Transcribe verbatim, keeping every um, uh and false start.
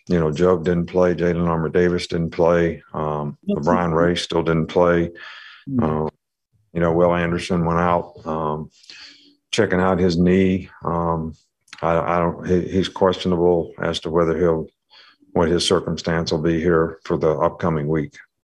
you know, Job didn't play. Jalen Armour Davis didn't play. Um, LeBron Ray still didn't play. Uh, you know, Will Anderson went out, um, checking out his knee. Um, I, I don't. He, he's questionable as to whether he'll, what his circumstance will be here for the upcoming week.